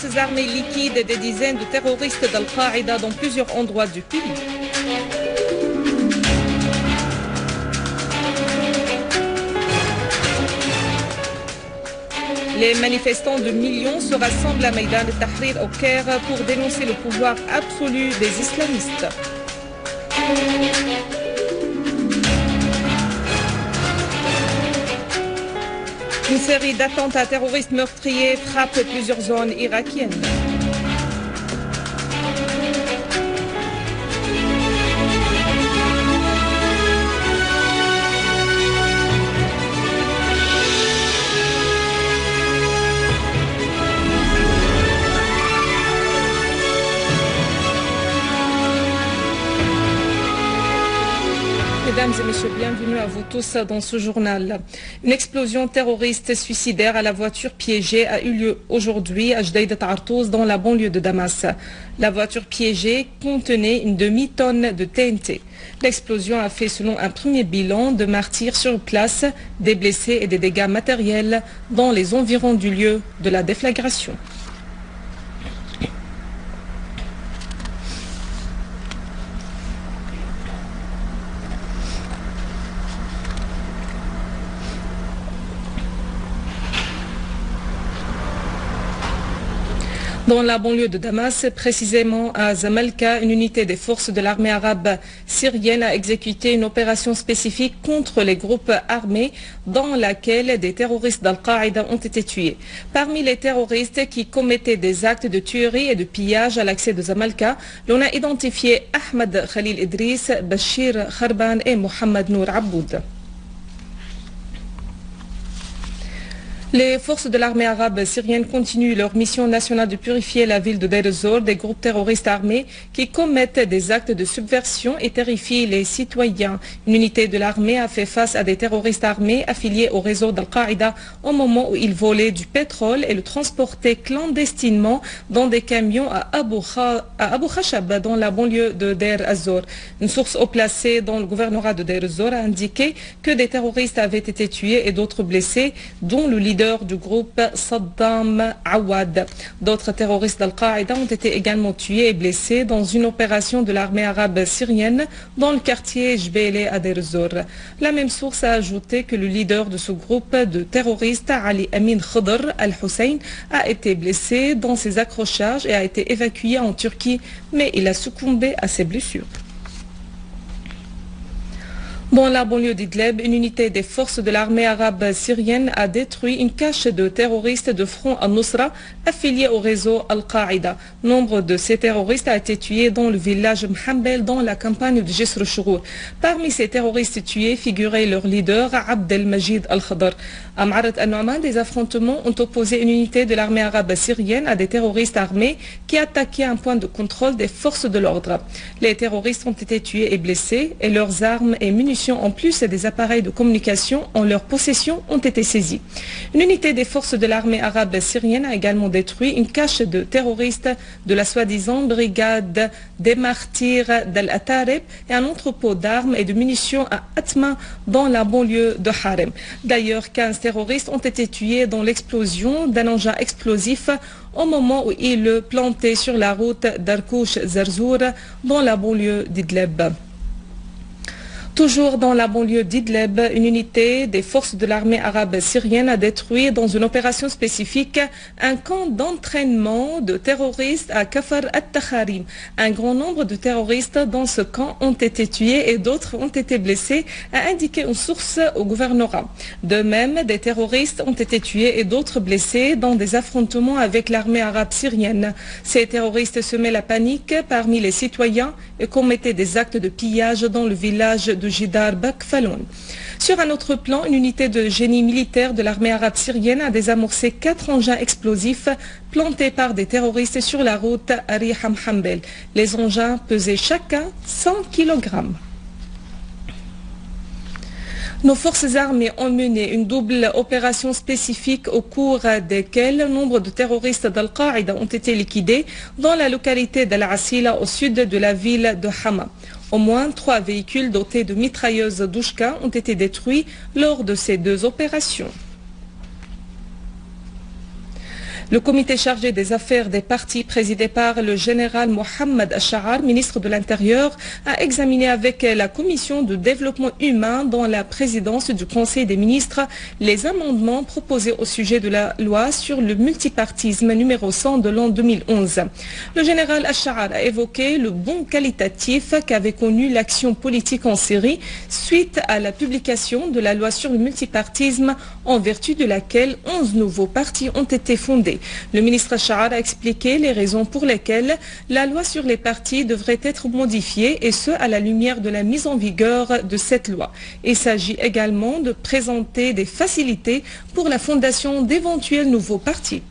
forces armées liquident des dizaines de terroristes d'Al-Qaïda dans plusieurs endroits du pays. Les manifestants de millions se rassemblent à Maïdan al-Tahrir au Caire pour dénoncer le pouvoir absolu des islamistes. Une série d'attentats terroristes meurtriers frappe plusieurs zones irakiennes. Mesdames et messieurs, bienvenue à vous tous dans ce journal. Une explosion terroriste suicidaire à la voiture piégée a eu lieu aujourd'hui à Jdeïda Tartouz dans la banlieue de Damas. La voiture piégée contenait une demi-tonne de TNT. L'explosion a fait, selon un premier bilan, de martyrs sur place, des blessés et des dégâts matériels dans les environs du lieu de la déflagration. Dans la banlieue de Damas, précisément à Zamalka, une unité des forces de l'armée arabe syrienne a exécuté une opération spécifique contre les groupes armés dans laquelle des terroristes d'Al-Qaïda ont été tués. Parmi les terroristes qui commettaient des actes de tuerie et de pillage à l'accès de Zamalka, l'on a identifié Ahmed Khalil Idriss, Bachir Kharban et Mohamed Nour Aboud. Les forces de l'armée arabe syrienne continuent leur mission nationale de purifier la ville de Deir ez-Zor des groupes terroristes armés qui commettent des actes de subversion et terrifient les citoyens. Une unité de l'armée a fait face à des terroristes armés affiliés au réseau d'Al-Qaïda au moment où ils volaient du pétrole et le transportaient clandestinement dans des camions à Abu Khashab dans la banlieue de Deir ez-Zor. Une source haut placée dans le gouvernorat de Deir ez-Zor a indiqué que des terroristes avaient été tués et d'autres blessés, dont le leader du groupe Saddam Awad. D'autres terroristes d'Al-Qaïda ont été également tués et blessés dans une opération de l'armée arabe syrienne dans le quartier Jbeileh à Deir ez-Zor. La même source a ajouté que le leader de ce groupe de terroristes, Ali Amin Khadr al-Hussein, a été blessé dans ses accrochages et a été évacué en Turquie, mais il a succombé à ses blessures. Dans la banlieue d'Idleb, une unité des forces de l'armée arabe syrienne a détruit une cache de terroristes de Front al-Nusra affiliés au réseau Al-Qaïda. Nombre de ces terroristes a été tué dans le village Mhambel dans la campagne de Jisr Chourour. Parmi ces terroristes tués figurait leur leader Abdelmajid al-Khadr. À Ma'arat al-Nu'man, des affrontements ont opposé une unité de l'armée arabe syrienne à des terroristes armés qui attaquaient un point de contrôle des forces de l'ordre. Les terroristes ont été tués et blessés et leurs armes et munitions en plus des appareils de communication en leur possession ont été saisis. Une unité des forces de l'armée arabe syrienne a également détruit une cache de terroristes de la soi-disant brigade des martyrs d'Al-Atareb et un entrepôt d'armes et de munitions à Atma dans la banlieue de Harem. D'ailleurs, 15 terroristes ont été tués dans l'explosion d'un engin explosif au moment où il le plantait sur la route d'Arkouch-Zarzour dans la banlieue d'Idleb. Toujours dans la banlieue d'Idleb, une unité des forces de l'armée arabe syrienne a détruit dans une opération spécifique un camp d'entraînement de terroristes à Kafar al-Takharim. Un grand nombre de terroristes dans ce camp ont été tués et d'autres ont été blessés, a indiqué une source au gouvernorat. De même, des terroristes ont été tués et d'autres blessés dans des affrontements avec l'armée arabe syrienne. Ces terroristes semaient la panique parmi les citoyens et commettaient des actes de pillage dans le village de Jidar Bakfaloun. Sur un autre plan, une unité de génie militaire de l'armée arabe syrienne a désamorcé 4 engins explosifs plantés par des terroristes sur la route Ariha Mhambel. Les engins pesaient chacun 100 kg. Nos forces armées ont mené une double opération spécifique au cours desquelles nombre de terroristes d'Al-Qaïda ont été liquidés dans la localité d'Al-Asila au sud de la ville de Hama. Au moins 3 véhicules dotés de mitrailleuses Douchka ont été détruits lors de ces 2 opérations. Le comité chargé des affaires des partis, présidé par le général Mohamed Al-Sha'ar, ministre de l'Intérieur, a examiné avec la commission de développement humain dans la présidence du Conseil des ministres les amendements proposés au sujet de la loi sur le multipartisme numéro 100 de l'an 2011. Le général Al-Sha'ar a évoqué le bond qualitatif qu'avait connu l'action politique en Syrie suite à la publication de la loi sur le multipartisme en vertu de laquelle 11 nouveaux partis ont été fondés. Le ministre Al-Sha'ar a expliqué les raisons pour lesquelles la loi sur les partis devrait être modifiée et ce à la lumière de la mise en vigueur de cette loi. Il s'agit également de présenter des facilités pour la fondation d'éventuels nouveaux partis.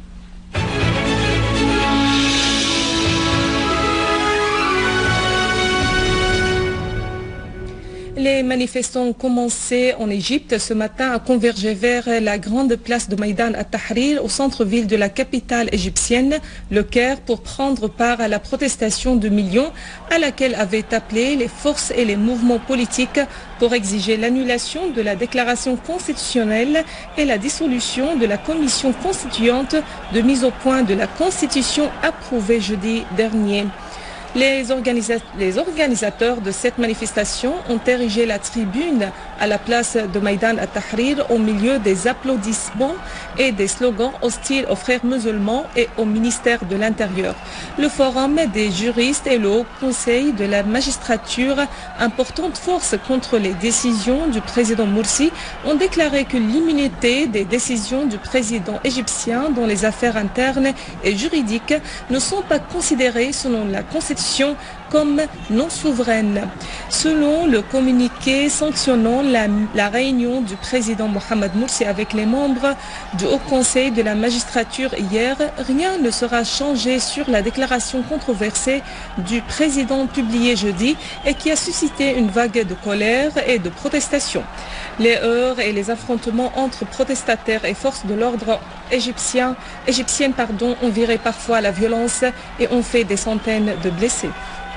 Les manifestants ont commencé en Égypte ce matin à converger vers la grande place de Maïdan al-Tahrir au centre-ville de la capitale égyptienne, le Caire, pour prendre part à la protestation de millions à laquelle avaient appelé les forces et les mouvements politiques pour exiger l'annulation de la déclaration constitutionnelle et la dissolution de la commission constituante de mise au point de la Constitution approuvée jeudi dernier. Les organisateurs de cette manifestation ont érigé la tribune à la place de Maïdan al-Tahrir au milieu des applaudissements et des slogans hostiles aux frères musulmans et au ministère de l'Intérieur. Le Forum des juristes et le Haut Conseil de la magistrature, importante force contre les décisions du président Morsi, ont déclaré que l'immunité des décisions du président égyptien dans les affaires internes et juridiques ne sont pas considérées selon la Constitution comme non souveraine. Selon le communiqué sanctionnant la réunion du président Mohamed Morsi avec les membres du Haut Conseil de la magistrature hier, rien ne sera changé sur la déclaration controversée du président publiée jeudi et qui a suscité une vague de colère et de protestation. Les heurts et les affrontements entre protestataires et forces de l'ordre égyptiennes ont viré parfois à la violence et ont fait des centaines de blessés.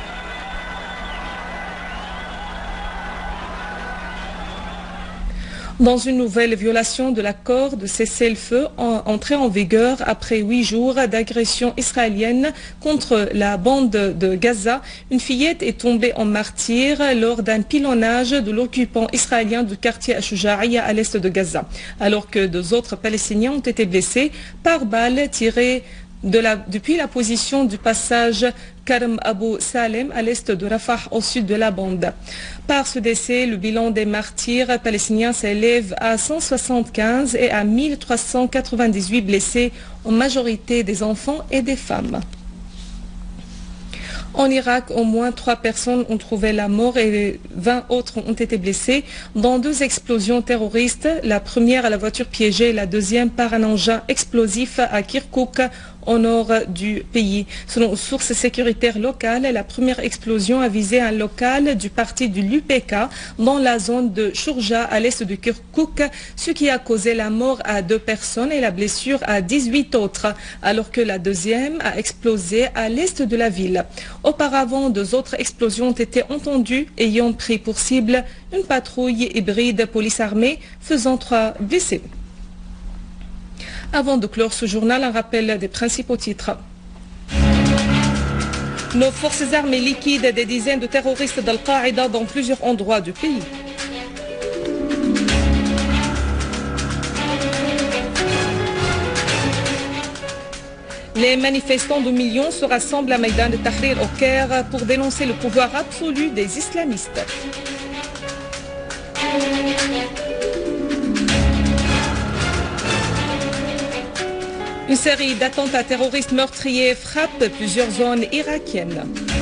Dans une nouvelle violation de l'accord de cessez-le-feu entré en vigueur après 8 jours d'agression israélienne contre la bande de Gaza, une fillette est tombée en martyre lors d'un pilonnage de l'occupant israélien du quartier Al-Shuja'iyya à l'est de Gaza, alors que 2 autres Palestiniens ont été blessés par balles tirées depuis la position du passage Karm Abu Salem à l'est de Rafah au sud de la bande. Par ce décès, le bilan des martyrs palestiniens s'élève à 175 et à 1398 blessés, en majorité des enfants et des femmes. En Irak, au moins 3 personnes ont trouvé la mort et 20 autres ont été blessées dans 2 explosions terroristes, la première à la voiture piégée et la deuxième par un engin explosif à Kirkouk, au nord du pays. Selon une source sécuritaire locale, la première explosion a visé un local du parti du l'UPK dans la zone de Shourja à l'est de Kirkouk, ce qui a causé la mort à 2 personnes et la blessure à 18 autres, alors que la deuxième a explosé à l'est de la ville. Auparavant, 2 autres explosions ont été entendues ayant pris pour cible une patrouille hybride police-armée faisant 3 blessés. Avant de clore ce journal, un rappel des principaux titres. Nos forces armées liquident des dizaines de terroristes d'Al-Qaïda dans plusieurs endroits du pays. Les manifestants de millions se rassemblent à Maïdan al-Tahrir au Caire pour dénoncer le pouvoir absolu des islamistes. Une série d'attentats terroristes meurtriers frappe plusieurs zones irakiennes.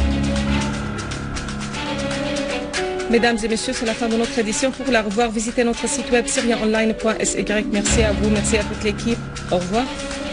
Mesdames et messieurs, c'est la fin de notre édition. Pour la revoir, visitez notre site web syriaonline.sy. Merci à vous, merci à toute l'équipe. Au revoir.